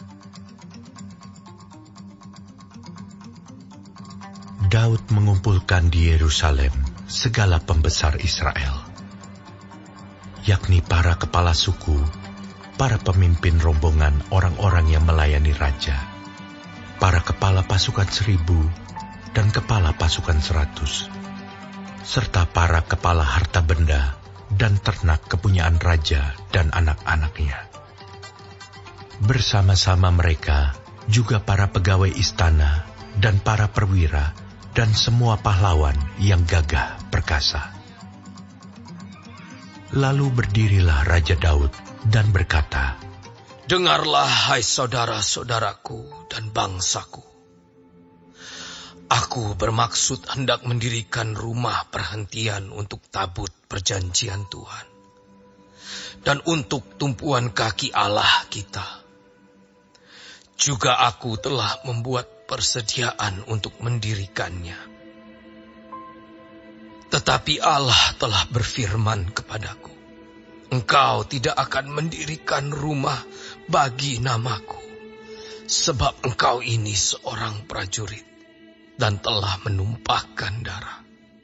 Daud mengumpulkan di Yerusalem segala pembesar Israel, yakni para kepala suku, para pemimpin rombongan orang-orang yang melayani raja, para kepala pasukan 1.000 dan kepala pasukan 100, serta para kepala harta benda dan ternak kepunyaan raja dan anak-anaknya. Bersama-sama mereka juga para pegawai istana dan para perwira dan semua pahlawan yang gagah perkasa. Lalu berdirilah Raja Daud dan berkata, "Dengarlah, hai saudara-saudaraku dan bangsaku. Aku bermaksud hendak mendirikan rumah perhentian untuk tabut perjanjian Tuhan dan untuk tumpuan kaki Allah kita. Juga aku telah membuat persediaan untuk mendirikannya. Tetapi Allah telah berfirman kepadaku, Engkau tidak akan mendirikan rumah bagi namaku, sebab engkau ini seorang prajurit dan telah menumpahkan darah.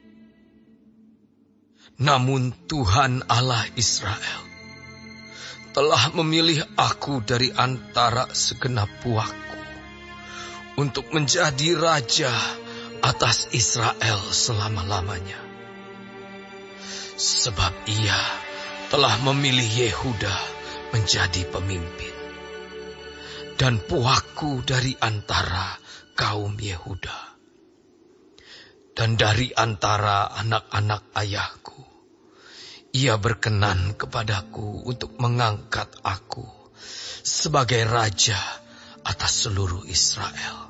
Namun Tuhan Allah Israel telah memilih aku dari antara segenap puakku untuk menjadi raja atas Israel selama-lamanya. Sebab ia telah memilih Yehuda menjadi pemimpin, dan puakku dari antara kaum Yehuda. Dan dari antara anak-anak ayahku, ia berkenan kepadaku untuk mengangkat aku sebagai raja atas seluruh Israel.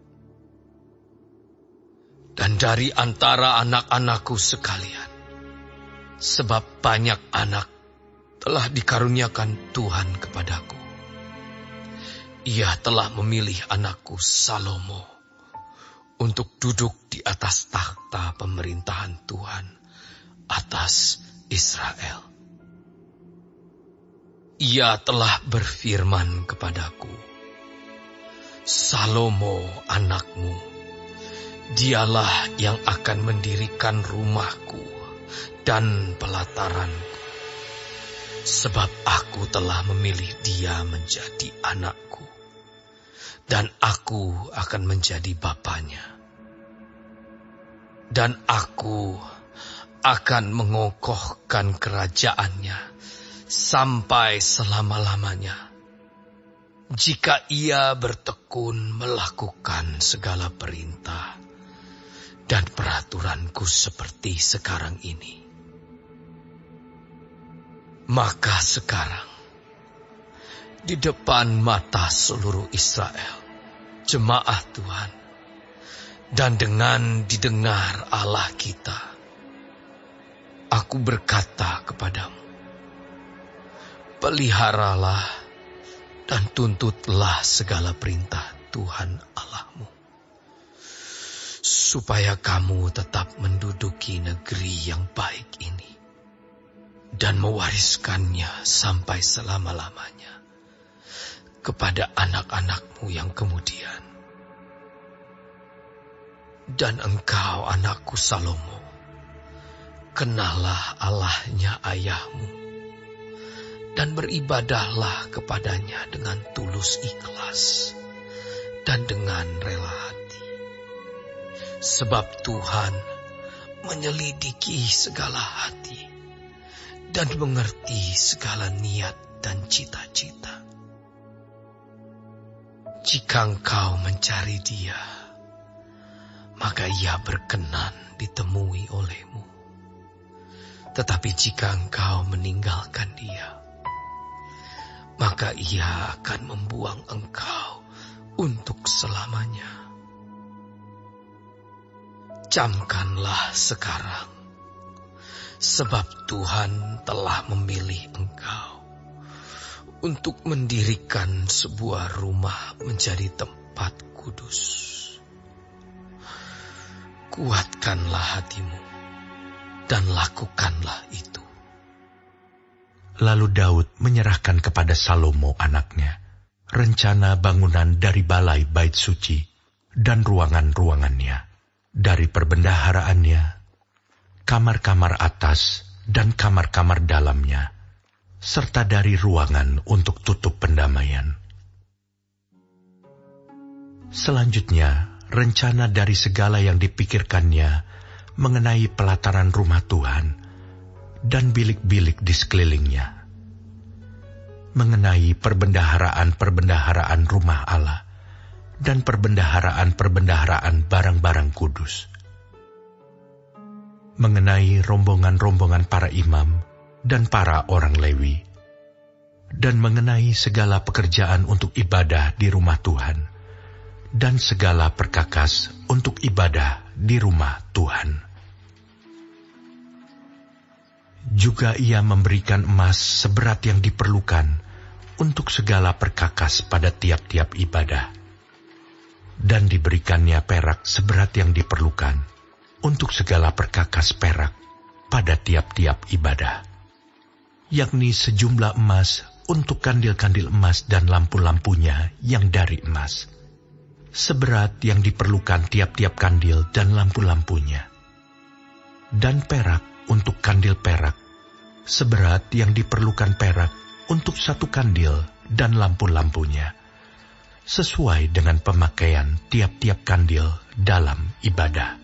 Dan dari antara anak-anakku sekalian, sebab banyak anak telah dikaruniakan Tuhan kepadaku, ia telah memilih anakku Salomo untuk duduk di atas takhta pemerintahan Tuhan atas Israel. Ia telah berfirman kepadaku, Salomo anakmu, dialah yang akan mendirikan rumahku dan pelataranku, sebab aku telah memilih dia menjadi anakku, dan aku akan menjadi bapanya. Dan aku akan mengokohkan kerajaannya sampai selama-lamanya, jika ia bertekun melakukan segala perintah dan peraturanku seperti sekarang ini. Maka sekarang, di depan mata seluruh Israel, jemaah Tuhan, dan dengan didengar Allah kita, aku berkata kepadamu, peliharalah dan tuntutlah segala perintah Tuhan Allahmu, supaya kamu tetap menduduki negeri yang baik ini dan mewariskannya sampai selama-lamanya kepada anak-anakmu yang kemudian. Dan engkau, anakku Salomo, kenallah Allahnya ayahmu dan beribadahlah kepadanya dengan tulus ikhlas dan dengan rela hati. Sebab Tuhan menyelidiki segala hati dan mengerti segala niat dan cita-cita. Jika engkau mencari Dia, maka Ia berkenan ditemui olehmu. Tetapi jika engkau meninggalkan Dia, maka Ia akan membuang engkau untuk selamanya. Camkanlah sekarang, sebab Tuhan telah memilih engkau untuk mendirikan sebuah rumah menjadi tempat kudus. Kuatkanlah hatimu dan lakukanlah itu. Lalu Daud menyerahkan kepada Salomo anaknya rencana bangunan dari balai bait suci dan ruangan-ruangannya, dari perbendaharaannya, kamar-kamar atas dan kamar-kamar dalamnya, serta dari ruangan untuk tutup pendamaian. Selanjutnya, rencana dari segala yang dipikirkannya mengenai pelataran rumah Tuhan dan bilik-bilik di sekelilingnya, mengenai perbendaharaan-perbendaharaan rumah Allah dan perbendaharaan-perbendaharaan barang-barang kudus, mengenai rombongan-rombongan para imam dan para orang Lewi, dan mengenai segala pekerjaan untuk ibadah di rumah Tuhan, dan segala perkakas untuk ibadah di rumah Tuhan. Juga ia memberikan emas seberat yang diperlukan untuk segala perkakas pada tiap-tiap ibadah, dan diberikannya perak seberat yang diperlukan untuk segala perkakas perak pada tiap-tiap ibadah, yakni sejumlah emas untuk kandil-kandil emas dan lampu-lampunya yang dari emas, seberat yang diperlukan tiap-tiap kandil dan lampu-lampunya, dan perak untuk kandil perak, seberat yang diperlukan perak untuk satu kandil dan lampu-lampunya, sesuai dengan pemakaian tiap-tiap kandil dalam ibadah.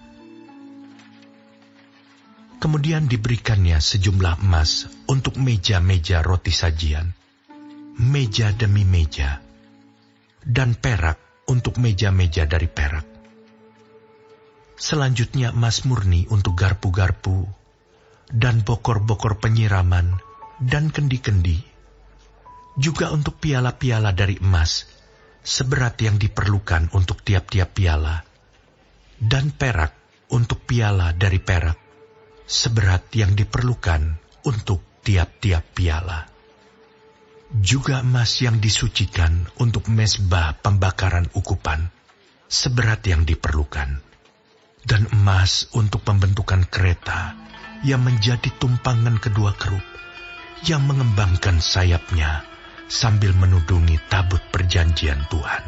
Kemudian diberikannya sejumlah emas untuk meja-meja roti sajian, meja demi meja, dan perak untuk meja-meja dari perak. Selanjutnya emas murni untuk garpu-garpu, dan bokor-bokor penyiraman, dan kendi-kendi, juga untuk piala-piala dari emas, seberat yang diperlukan untuk tiap-tiap piala, dan perak untuk piala dari perak, seberat yang diperlukan untuk tiap-tiap piala. Juga emas yang disucikan untuk mezbah pembakaran ukupan, seberat yang diperlukan, dan emas untuk pembentukan kereta yang menjadi tumpangan kedua kerub, yang mengembangkan sayapnya sambil menudungi tabut perjanjian Tuhan.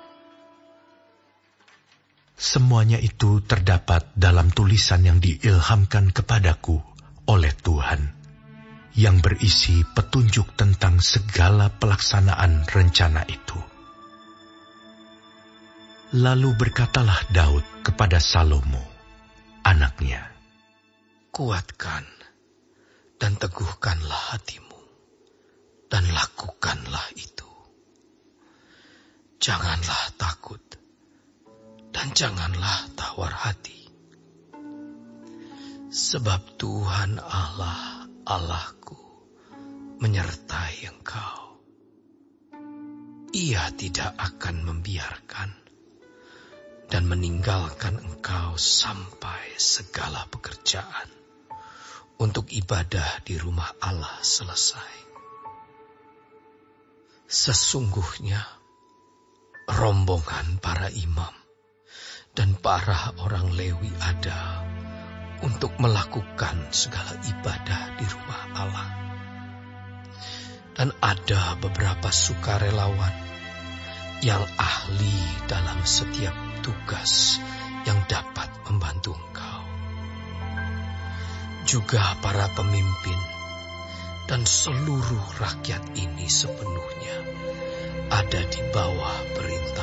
Semuanya itu terdapat dalam tulisan yang diilhamkan kepadaku oleh Tuhan, yang berisi petunjuk tentang segala pelaksanaan rencana itu. Lalu berkatalah Daud kepada Salomo, anaknya, "Kuatkan dan teguhkanlah hatimu, dan lakukanlah itu. Janganlah takut, dan janganlah tawar hati. Sebab Tuhan Allah, Allahku, menyertai engkau. Ia tidak akan membiarkan dan meninggalkan engkau sampai segala pekerjaan untuk ibadah di rumah Allah selesai. Sesungguhnya rombongan para imam dan para orang Lewi ada untuk melakukan segala ibadah di rumah Allah. Dan ada beberapa sukarelawan yang ahli dalam setiap tugas yang dapat membantu engkau. Juga para pemimpin dan seluruh rakyat ini sepenuhnya ada di bawah perintah